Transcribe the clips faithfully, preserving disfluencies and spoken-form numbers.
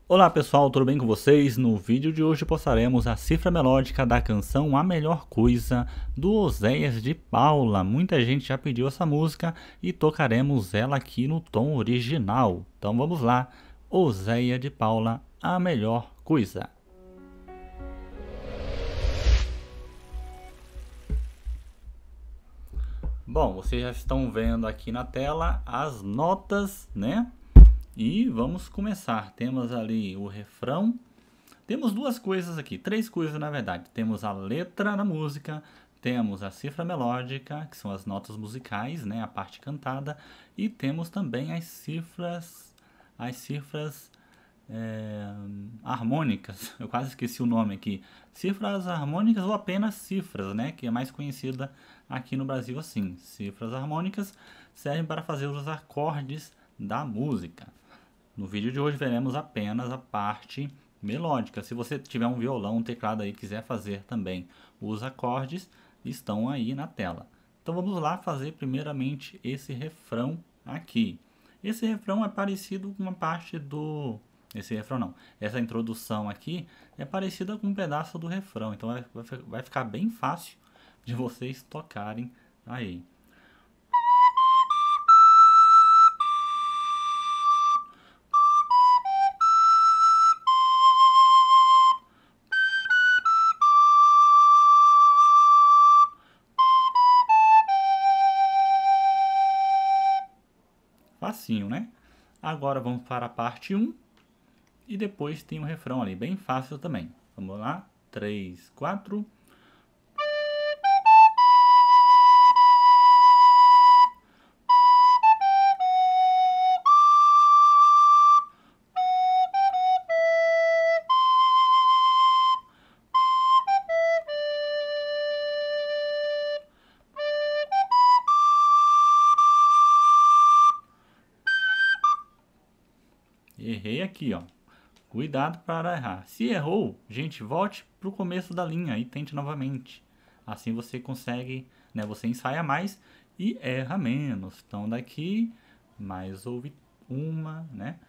Olá pessoal, tudo bem com vocês? No vídeo de hoje postaremos a cifra melódica da canção A Melhor Coisa do Oséias de Paula. Muita gente já pediu essa música e tocaremos ela aqui no tom original. Então vamos lá, Oséias de Paula, A Melhor Coisa. Bom, vocês já estão vendo aqui na tela as notas, né? E vamos começar. Temos ali o refrão. Temos duas coisas aqui, três coisas na verdade. Temos a letra da música, temos a cifra melódica, que são as notas musicais, né, a parte cantada, e temos também as cifras, as cifras é, harmônicas. Eu quase esqueci o nome aqui. Cifras harmônicas ou apenas cifras, né, que é mais conhecida aqui no Brasil assim. Cifras harmônicas servem para fazer os acordes da música. No vídeo de hoje veremos apenas a parte melódica. Se você tiver um violão, um teclado aí, quiser fazer também os acordes, estão aí na tela. Então vamos lá fazer primeiramente esse refrão aqui. Esse refrão é parecido com uma parte do... Esse refrão não. Essa introdução aqui é parecida com um pedaço do refrão. Então vai ficar bem fácil de vocês tocarem aí. Facinho, né? Agora vamos para a parte um e depois tem o refrão ali, bem fácil também. Vamos lá, três, quatro. Errei aqui, ó. Cuidado para errar. Se errou, gente, volte para o começo da linha e tente novamente. Assim você consegue, né? Você ensaia mais e erra menos. Então daqui, mais ouve uma, né?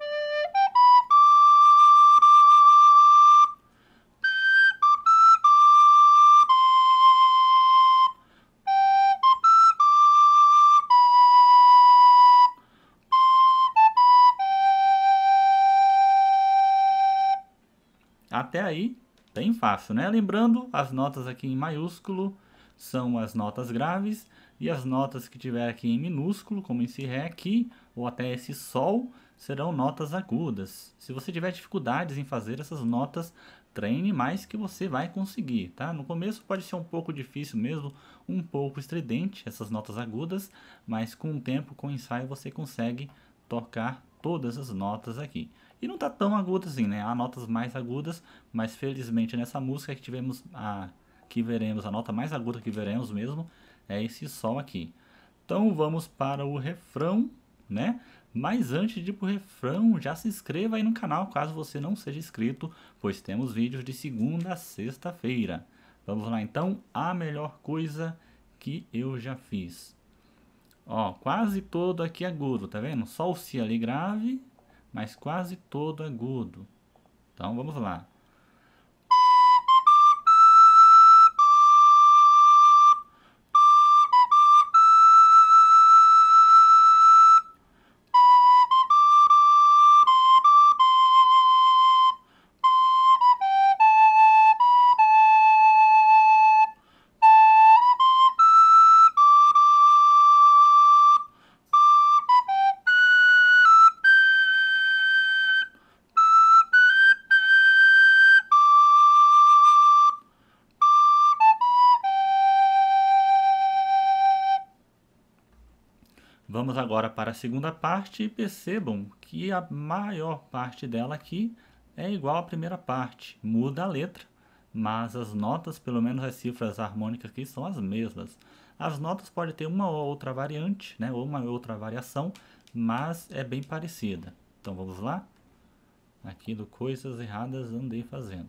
Até aí, bem fácil, né? Lembrando, as notas aqui em maiúsculo são as notas graves e as notas que tiver aqui em minúsculo, como esse Ré aqui, ou até esse Sol, serão notas agudas. Se você tiver dificuldades em fazer essas notas, treine mais que você vai conseguir, tá? No começo pode ser um pouco difícil mesmo, um pouco estridente, essas notas agudas, mas com o tempo, com o ensaio, você consegue tocar todas as notas aqui. E não tá tão agudo assim, né? Há notas mais agudas, mas felizmente nessa música que tivemos a que veremos, a nota mais aguda que veremos mesmo, é esse Sol aqui. Então vamos para o refrão, né? Mas antes de ir para o refrão, já se inscreva aí no canal caso você não seja inscrito, pois temos vídeos de segunda a sexta-feira. Vamos lá então, a melhor coisa que eu já fiz. Ó, quase todo aqui agudo, tá vendo? Só o Si ali grave, mas quase todo agudo. Então vamos lá. Vamos agora para a segunda parte e percebam que a maior parte dela aqui é igual à primeira parte. Muda a letra, mas as notas, pelo menos as cifras harmônicas aqui, são as mesmas. As notas podem ter uma ou outra variante, né, ou uma ou outra variação, mas é bem parecida. Então vamos lá? Aqui do Coisas Erradas Andei Fazendo.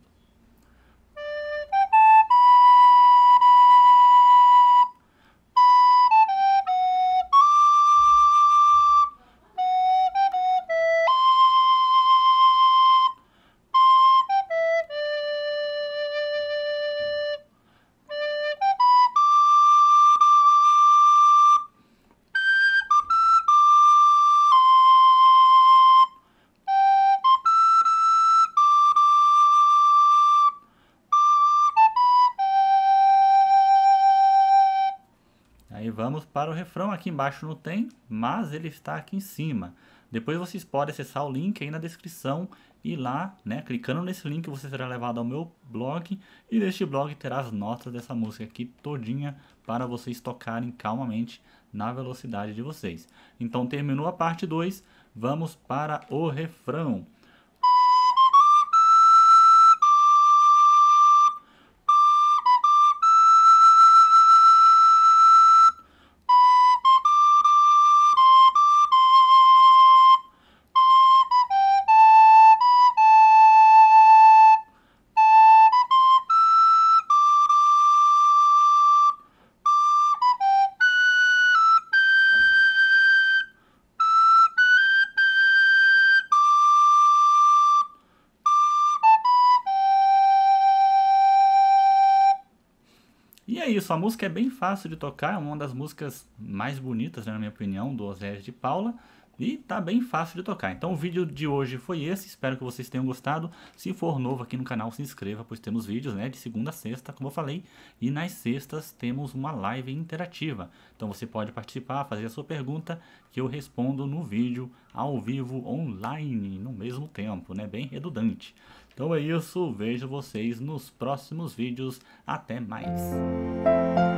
vamos para o refrão. Aqui embaixo não tem, mas ele está aqui em cima. Depois vocês podem acessar o link aí na descrição e lá, né, clicando nesse link você será levado ao meu blog, e neste blog terá as notas dessa música aqui todinha para vocês tocarem calmamente na velocidade de vocês. Então terminou a parte dois, vamos para o refrão. E é isso, a música é bem fácil de tocar, é uma das músicas mais bonitas, né, na minha opinião, do Oséias de Paula, e tá bem fácil de tocar. Então o vídeo de hoje foi esse, espero que vocês tenham gostado. Se for novo aqui no canal, se inscreva, pois temos vídeos, né, de segunda a sexta, como eu falei, e nas sextas temos uma live interativa. Então você pode participar, fazer a sua pergunta, que eu respondo no vídeo, ao vivo, online, no mesmo tempo, né, bem redundante. Então é isso, vejo vocês nos próximos vídeos, até mais!